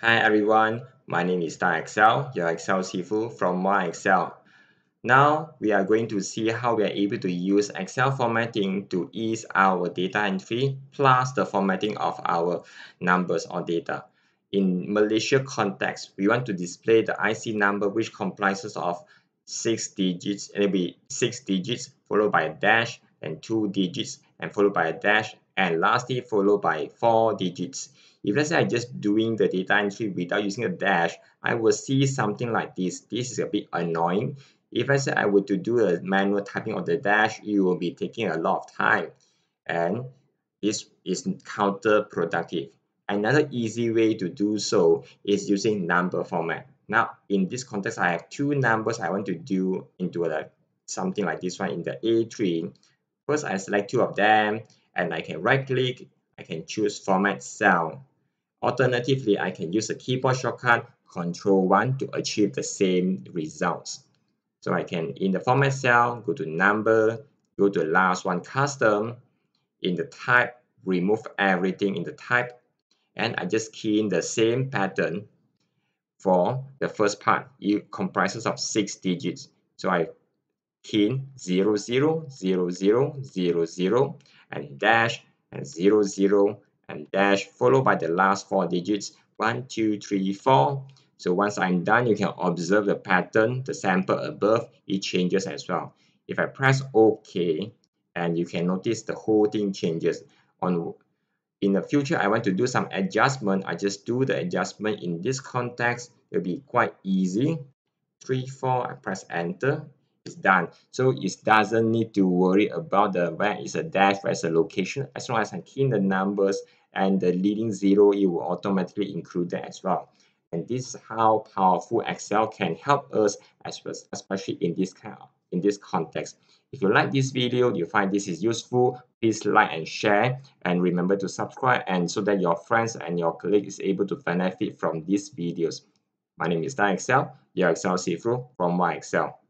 Hi everyone, my name is Star Excel, your Excel Sifu from My Excel. Now we are going to see how we are able to use Excel formatting to ease our data entry plus the formatting of our numbers or data. In Malaysia context, we want to display the IC number which comprises of 6 digits. It will be 6 digits followed by a dash and 2 digits and followed by a dash and lastly followed by 4 digits. If let's say I'm just doing the data entry without using a dash, I will see something like this. This is a bit annoying. If I say I were to do a manual typing of the dash, it will be taking a lot of time and this is counterproductive. Another easy way to do so is using number format. Now, in this context, I have two numbers I want to do into something like this one in the A3. First, I select two of them and I can right click, I can choose format cell. Alternatively, I can use a keyboard shortcut Ctrl+1 to achieve the same results. So I can, in the format cell, go to number, go to last one custom, in the type, remove everything in the type, and I just key in the same pattern for the first part. It comprises of 6 digits. So I key in 000000 and dash and 00 and dash followed by the last 4 digits 1 2 3 4. So once I'm done, you can observe the pattern, the sample above, it changes as well. If I press OK, and you can notice the whole thing changes. In the future, I want to do some adjustment. I just do the adjustment in this context. It'll be quite easy. 3 4, I press enter. It's done. So it doesn't need to worry about where is a dash, where is a location. As long as I key in the numbers and the leading zero, it will automatically include that as well. And this is how powerful Excel can help us, especially in this context. If you like this video, you find this is useful, please like and share, and remember to subscribe, and so that your friends and your colleagues is able to benefit from these videos. My name is Star Excel, your Excel Sifu from My Excel.